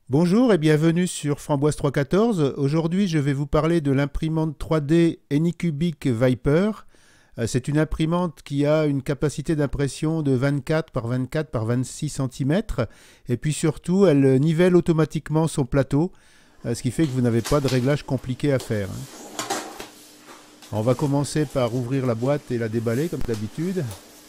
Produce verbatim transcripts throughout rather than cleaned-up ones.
Bonjour et bienvenue sur Framboise trois cent quatorze. Aujourd'hui, je vais vous parler de l'imprimante trois D Anycubic Viper. Euh, C'est une imprimante qui a une capacité d'impression de vingt-quatre par vingt-quatre par vingt-six centimètres. Et puis surtout, elle nivelle automatiquement son plateau, euh, ce qui fait que vous n'avez pas de réglage compliqué à faire, hein. On va commencer par ouvrir la boîte et la déballer comme d'habitude.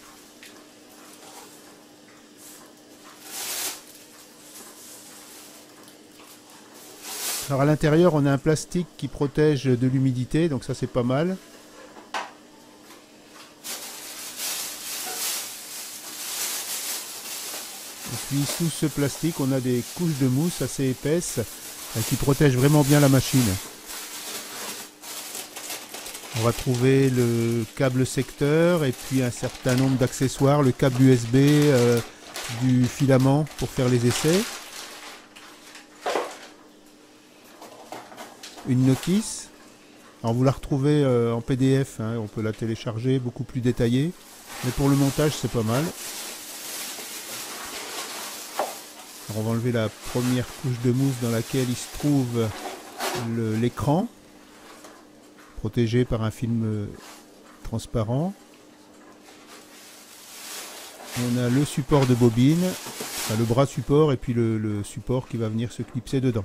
Alors à l'intérieur, on a un plastique qui protège de l'humidité, donc ça c'est pas mal. Et puis sous ce plastique, on a des couches de mousse assez épaisses euh, qui protègent vraiment bien la machine. On va trouver le câble secteur et puis un certain nombre d'accessoires, le câble U S B, euh, du filament pour faire les essais. Une notice. Alors vous la retrouvez euh, en P D F, hein, on peut la télécharger, beaucoup plus détaillée. Mais pour le montage, c'est pas mal. Alors on va enlever la première couche de mousse dans laquelle il se trouve l'écran, protégé par un film euh, transparent. On a le support de bobine, enfin, le bras support et puis le, le support qui va venir se clipser dedans.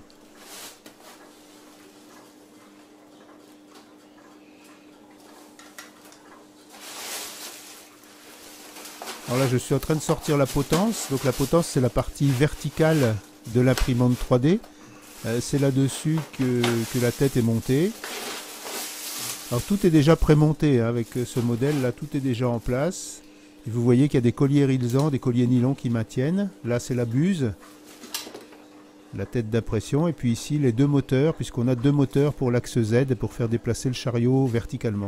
Alors là, je suis en train de sortir la potence. Donc la potence, c'est la partie verticale de l'imprimante trois D. Euh, c'est là-dessus que, que la tête est montée. Alors tout est déjà prémonté, hein, avec ce modèle là, tout est déjà en place. Et vous voyez qu'il y a des colliers Rilsan, des colliers nylon qui maintiennent. Là, c'est la buse, la tête d'impression. Et puis ici, les deux moteurs, puisqu'on a deux moteurs pour l'axe Z pour faire déplacer le chariot verticalement.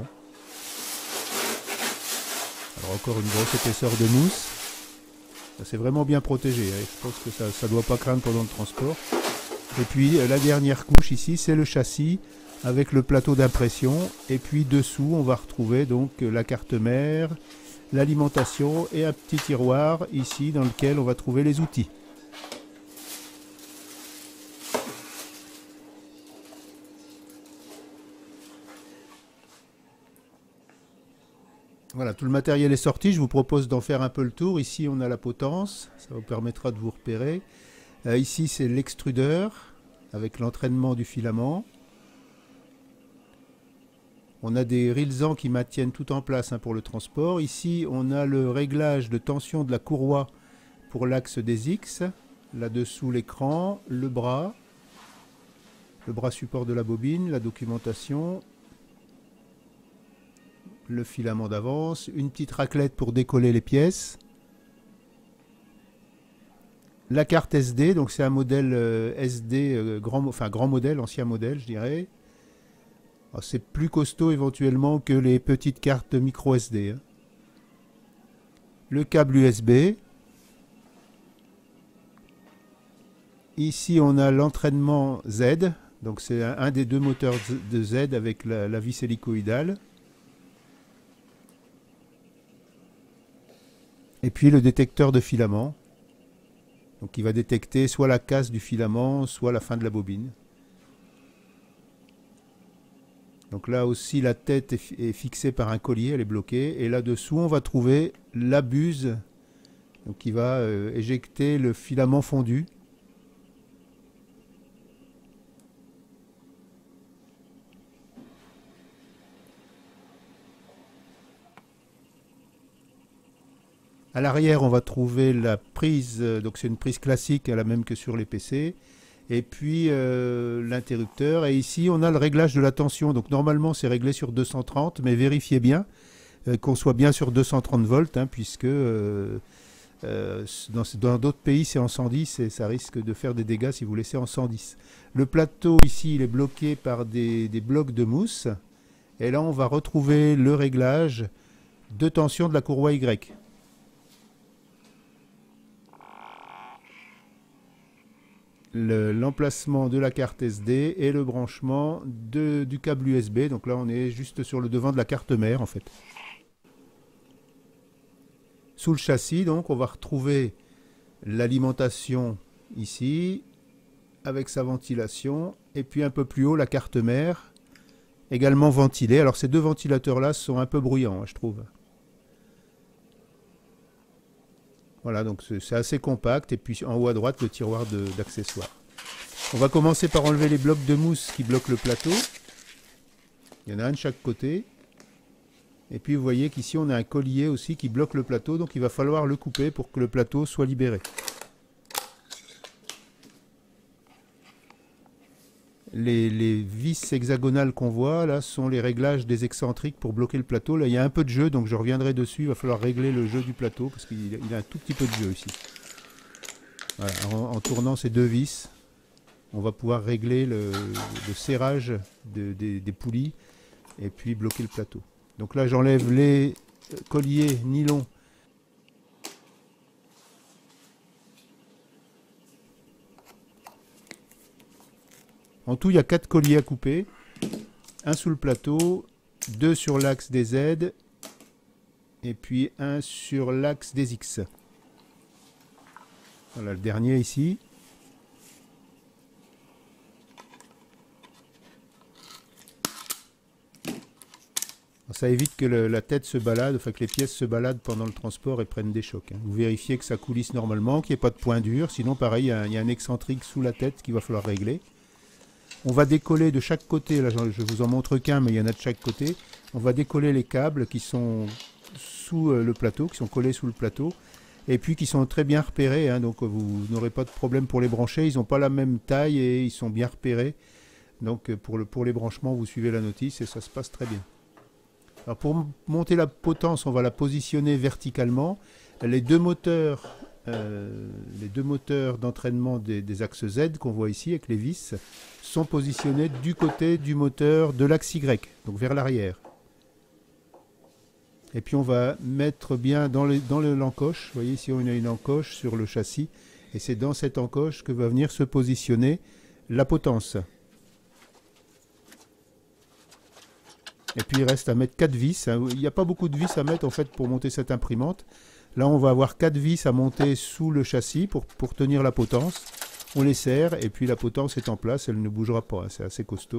Alors encore une grosse épaisseur de mousse. C'est vraiment bien protégé, hein. Je pense que ça ne doit pas craindre pendant le transport. Et puis la dernière couche ici, c'est le châssis avec le plateau d'impression. Et puis dessous, on va retrouver donc la carte mère, l'alimentation et un petit tiroir ici dans lequel on va trouver les outils. Voilà, tout le matériel est sorti. Je vous propose d'en faire un peu le tour. Ici, on a la potence. Ça vous permettra de vous repérer. Euh, ici, c'est l'extrudeur avec l'entraînement du filament. On a des Rilsan qui maintiennent tout en place, hein, pour le transport. Ici, on a le réglage de tension de la courroie pour l'axe des X. Là-dessous, l'écran, le bras, le bras support de la bobine, la documentation, le filament d'avance, une petite raclette pour décoller les pièces, la carte S D, donc c'est un modèle euh, S D euh, grand, enfin grand modèle, ancien modèle je dirais. C'est plus costaud éventuellement que les petites cartes micro S D, hein. Le câble U S B. Ici on a l'entraînement Z, donc c'est un, un des deux moteurs de Z avec la, la vis hélicoïdale. Et puis le détecteur de filament, donc il va détecter soit la casse du filament, soit la fin de la bobine. Donc là aussi la tête est, est fixée par un collier, elle est bloquée. Et là-dessous on va trouver la buse, donc qui va euh, éjecter le filament fondu. À l'arrière, on va trouver la prise, donc c'est une prise classique, la même que sur les P C. Et puis euh, l'interrupteur. Et ici, on a le réglage de la tension. Donc normalement, c'est réglé sur deux cent trente, mais vérifiez bien euh, qu'on soit bien sur deux cent trente volts, hein, puisque euh, euh, dans d'autres pays, c'est en cent dix et ça risque de faire des dégâts si vous laissez en cent dix. Le plateau, ici, il est bloqué par des, des blocs de mousse. Et là, on va retrouver le réglage de tension de la courroie Y. L'emplacement de la carte S D et le branchement de, du câble U S B. Donc là, on est juste sur le devant de la carte mère, en fait. Sous le châssis, donc, on va retrouver l'alimentation ici, avec sa ventilation. Et puis un peu plus haut, la carte mère, également ventilée. Alors ces deux ventilateurs-là sont un peu bruyants, hein, je trouve. Voilà, donc c'est assez compact. Et puis en haut à droite, le tiroir d'accessoires. On va commencer par enlever les blocs de mousse qui bloquent le plateau. Il y en a un de chaque côté. Et puis vous voyez qu'ici on a un collier aussi qui bloque le plateau. Donc il va falloir le couper pour que le plateau soit libéré. Les, les vis hexagonales qu'on voit là sont les réglages des excentriques pour bloquer le plateau. Là il y a un peu de jeu, donc je reviendrai dessus. Il va falloir régler le jeu du plateau parce qu'il il a un tout petit peu de jeu ici. Voilà, en, en tournant ces deux vis, on va pouvoir régler le, le serrage de, de, des poulies et puis bloquer le plateau. Donc là j'enlève les colliers nylon. En tout, il y a quatre colliers à couper. Un sous le plateau, deux sur l'axe des Z et puis un sur l'axe des X. Voilà le dernier ici. Ça évite que le, la tête se balade, enfin que les pièces se baladent pendant le transport et prennent des chocs. Hein. Vous vérifiez que ça coulisse normalement, qu'il n'y ait pas de point dur. Sinon, pareil, il y, a, il y a un excentrique sous la tête qu'il va falloir régler. On va décoller de chaque côté, là je vous en montre qu'un, mais il y en a de chaque côté. On va décoller les câbles qui sont sous le plateau, qui sont collés sous le plateau, et puis qui sont très bien repérés, hein, donc vous n'aurez pas de problème pour les brancher. Ils n'ont pas la même taille et ils sont bien repérés. Donc pour, le, pour les branchements, vous suivez la notice et ça se passe très bien. Alors pour monter la potence, on va la positionner verticalement. Les deux moteurs, euh, les deux moteurs d'entraînement des, des axes Z qu'on voit ici avec les vis sont positionnés du côté du moteur de l'axe Y, donc vers l'arrière. Et puis on va mettre bien dans, les, dans l'encoche, vous voyez ici on a une encoche sur le châssis, et c'est dans cette encoche que va venir se positionner la potence. Et puis il reste à mettre quatre vis, il n'y a pas beaucoup de vis à mettre en fait pour monter cette imprimante. Là on va avoir quatre vis à monter sous le châssis pour, pour tenir la potence. On les serre et puis la potence est en place, elle ne bougera pas, hein, c'est assez costaud.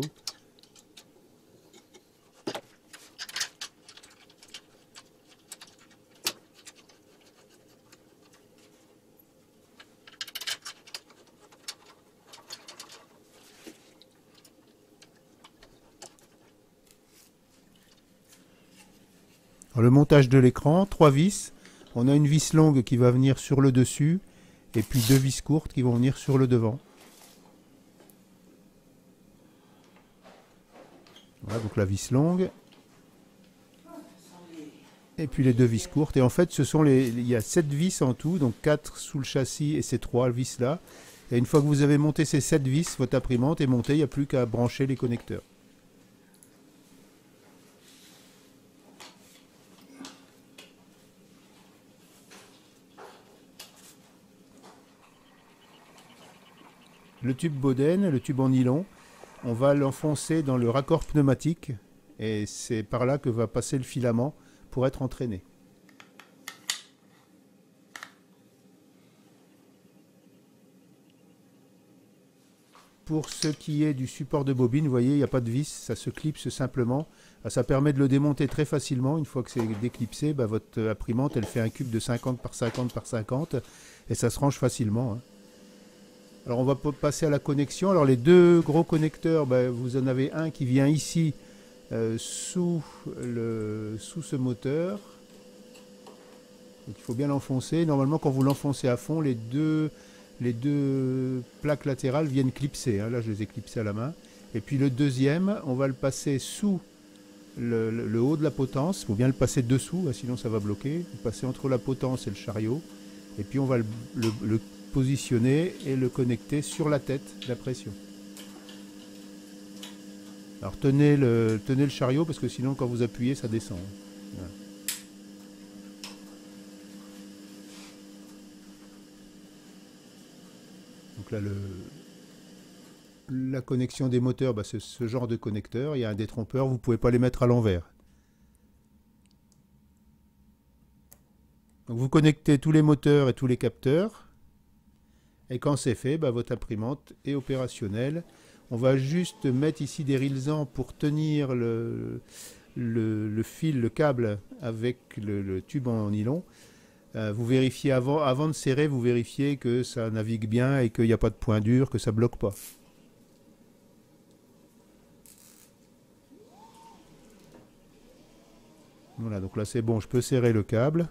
Alors, le montage de l'écran, trois vis. On a une vis longue qui va venir sur le dessus et puis deux vis courtes qui vont venir sur le devant. Voilà, donc la vis longue. Et puis les deux vis courtes. Et en fait, ce sont les, il y a sept vis en tout, donc quatre sous le châssis et ces trois vis là. Et une fois que vous avez monté ces sept vis, votre imprimante est montée, il n'y a plus qu'à brancher les connecteurs. Le tube Boden, le tube en nylon, on va l'enfoncer dans le raccord pneumatique et c'est par là que va passer le filament pour être entraîné. Pour ce qui est du support de bobine, vous voyez, il n'y a pas de vis, ça se clipse simplement. Ça permet de le démonter très facilement. Une fois que c'est déclipsé, bah, votre imprimante, elle fait un cube de cinquante par cinquante par cinquante et ça se range facilement. Hein. Alors on va passer à la connexion. Alors les deux gros connecteurs, ben, vous en avez un qui vient ici euh, sous, le, sous ce moteur. Donc il faut bien l'enfoncer. Normalement quand vous l'enfoncez à fond, les deux, les deux plaques latérales viennent clipser. Hein. Là je les ai clipsées à la main. Et puis le deuxième, on va le passer sous le, le, le haut de la potence. Il faut bien le passer dessous, hein, sinon ça va bloquer. Vous passez entre la potence et le chariot. Et puis on va le, le, le positionner et le connecter sur la tête de la pression. Alors tenez le, tenez le chariot parce que sinon quand vous appuyez ça descend. Voilà. Donc là le, la connexion des moteurs, bah, c'est ce genre de connecteur. Il y a un détrompeur, vous ne pouvez pas les mettre à l'envers. Donc vous connectez tous les moteurs et tous les capteurs. Et quand c'est fait, bah, votre imprimante est opérationnelle. On va juste mettre ici des rilsans pour tenir le, le, le fil, le câble avec le, le tube en nylon. Euh, vous vérifiez avant, avant de serrer, vous vérifiez que ça navigue bien et qu'il n'y a pas de point dur, que ça ne bloque pas. Voilà, donc là c'est bon, je peux serrer le câble.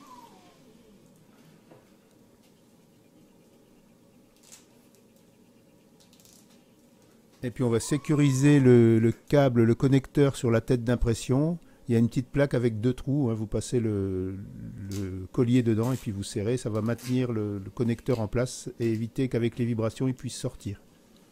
Et puis on va sécuriser le, le câble, le connecteur sur la tête d'impression. Il y a une petite plaque avec deux trous, hein, vous passez le, le collier dedans et puis vous serrez, ça va maintenir le, le connecteur en place et éviter qu'avec les vibrations il puisse sortir.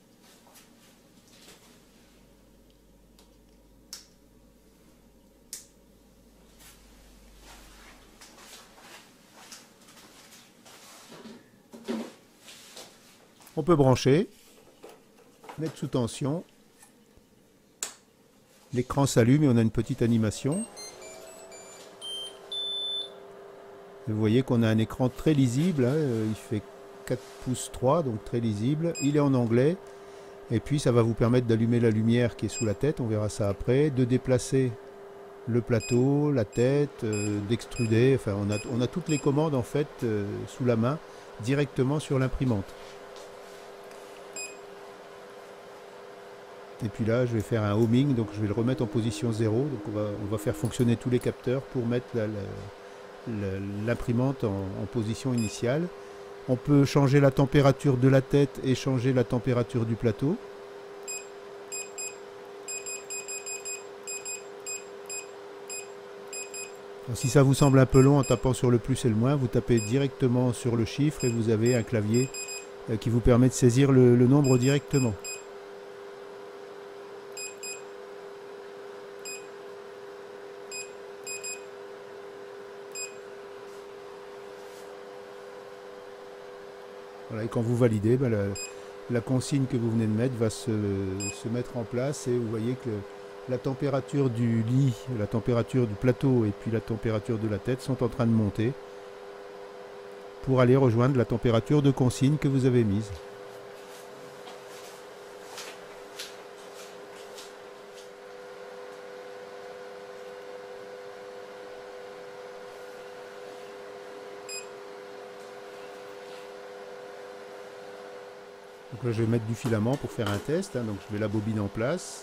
On peut brancher, mettre sous tension. L'écran s'allume et on a une petite animation. Vous voyez qu'on a un écran très lisible, hein, il fait quatre pouces trois, donc très lisible. Il est en anglais. Et puis ça va vous permettre d'allumer la lumière qui est sous la tête, on verra ça après, de déplacer le plateau, la tête, euh, d'extruder. Enfin, on a, on a toutes les commandes en fait euh, sous la main, directement sur l'imprimante. Et puis là, je vais faire un homing, donc je vais le remettre en position zéro. Donc on va, on va faire fonctionner tous les capteurs pour mettre l'imprimante en, en position initiale. On peut changer la température de la tête et changer la température du plateau. Alors, si ça vous semble un peu long en tapant sur le plus et le moins, vous tapez directement sur le chiffre et vous avez un clavier qui vous permet de saisir le, le nombre directement. Voilà, et quand vous validez, ben la, la consigne que vous venez de mettre va se, se mettre en place et vous voyez que la température du lit, la température du plateau et puis la température de la tête sont en train de monter pour aller rejoindre la température de consigne que vous avez mise. Donc là je vais mettre du filament pour faire un test, hein, donc je mets la bobine en place.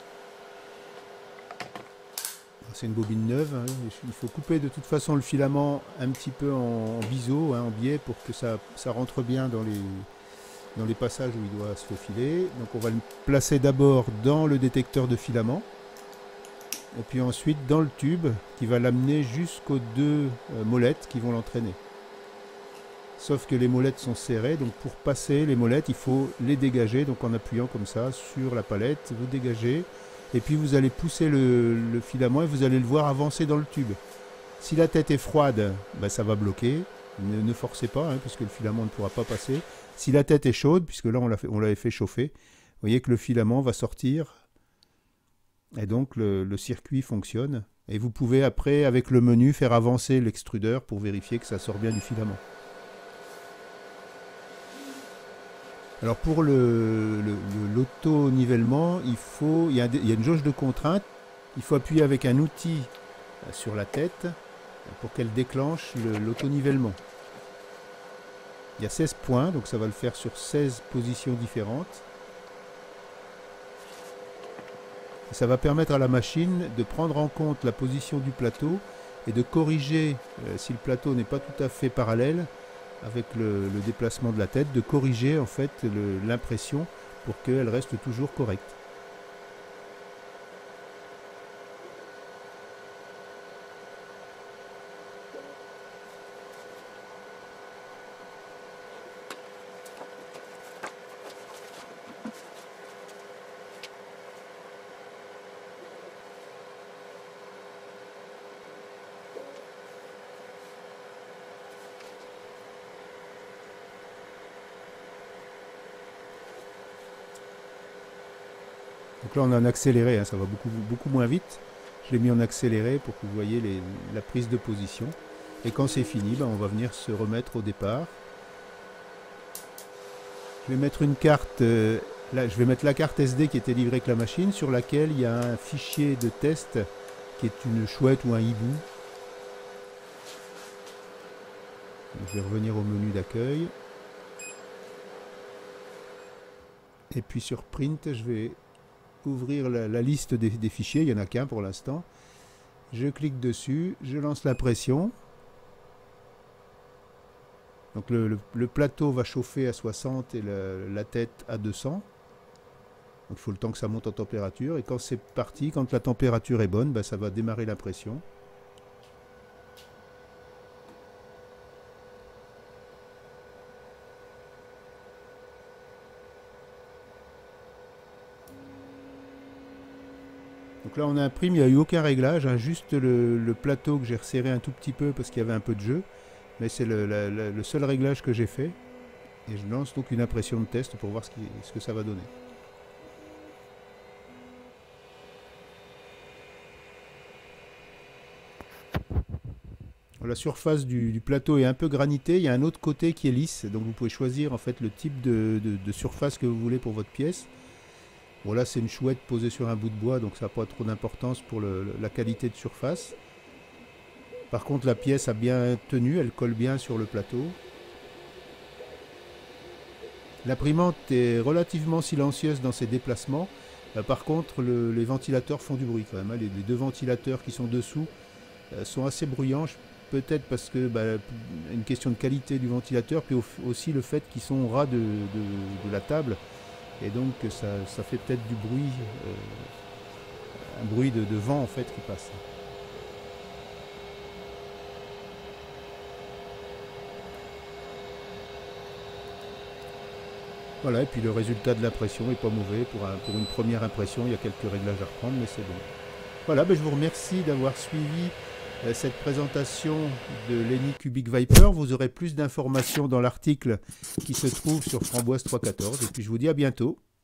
C'est une bobine neuve, hein, il faut couper de toute façon le filament un petit peu en, en biseau, hein, en biais pour que ça, ça rentre bien dans les, dans les passages où il doit se faufiler. Donc on va le placer d'abord dans le détecteur de filament et puis ensuite dans le tube qui va l'amener jusqu'aux deux euh, molettes qui vont l'entraîner. Sauf que les molettes sont serrées, donc pour passer les molettes, il faut les dégager. Donc en appuyant comme ça sur la palette, vous dégagez. Et puis vous allez pousser le, le filament et vous allez le voir avancer dans le tube. Si la tête est froide, ben ça va bloquer. Ne, ne forcez pas, hein, puisque le filament ne pourra pas passer. Si la tête est chaude, puisque là on l'avait fait chauffer, vous voyez que le filament va sortir. Et donc le, le circuit fonctionne. Et vous pouvez après, avec le menu, faire avancer l'extrudeur pour vérifier que ça sort bien du filament. Alors pour l'auto-nivellement, il faut, il y a, il y a une jauge de contrainte. Il faut appuyer avec un outil sur la tête pour qu'elle déclenche l'auto-nivellement. Il y a seize points, donc ça va le faire sur seize positions différentes. Et ça va permettre à la machine de prendre en compte la position du plateau et de corriger, euh, si le plateau n'est pas tout à fait parallèle, avec le, le déplacement de la tête, de corriger en fait l'impression pour qu'elle reste toujours correcte. Donc là on a en accéléré, hein, ça va beaucoup, beaucoup moins vite. Je l'ai mis en accéléré pour que vous voyez les, la prise de position. Et quand c'est fini, ben, on va venir se remettre au départ. Je vais mettre une carte, euh, là, je vais mettre la carte S D qui était livrée avec la machine, sur laquelle il y a un fichier de test qui est une chouette ou un hibou. Je vais revenir au menu d'accueil. Et puis sur Print, je vais ouvrir la, la liste des, des fichiers. Il n'y en a qu'un pour l'instant. Je clique dessus, je lance l'impression. Donc le, le, le plateau va chauffer à soixante et la, la tête à deux cents. Donc il faut le temps que ça monte en température. Et quand c'est parti, quand la température est bonne, ben, ça va démarrer l'impression. Donc là on imprime, il n'y a eu aucun réglage, hein, juste le, le plateau que j'ai resserré un tout petit peu parce qu'il y avait un peu de jeu. Mais c'est le, la, la, le seul réglage que j'ai fait. Et je lance donc une impression de test pour voir ce, qui, ce que ça va donner. La surface du, du plateau est un peu granitée. Il y a un autre côté qui est lisse. Donc vous pouvez choisir en fait le type de, de, de surface que vous voulez pour votre pièce. Bon là c'est une chouette posée sur un bout de bois. Donc ça n'a pas trop d'importance pour le, la qualité de surface. Par contre, la pièce a bien tenu, elle colle bien sur le plateau. L'imprimante est relativement silencieuse dans ses déplacements. Euh, par contre, le, les ventilateurs font du bruit quand même. Hein. Les, les deux ventilateurs qui sont dessous euh, sont assez bruyants. Peut-être parce que bah, une question de qualité du ventilateur, puis aussi le fait qu'ils sont au ras de, de, de la table. Et donc ça, ça fait peut-être du bruit, euh, un bruit de, de vent en fait qui passe. Voilà, et puis le résultat de l'impression n'est pas mauvais. Pour, un, pour une première impression, il y a quelques réglages à reprendre, mais c'est bon. Voilà, ben je vous remercie d'avoir suivi euh, cette présentation de l'Eni Cubic Viper. Vous aurez plus d'informations dans l'article qui se trouve sur Framboise trois cent quatorze. Et puis je vous dis à bientôt.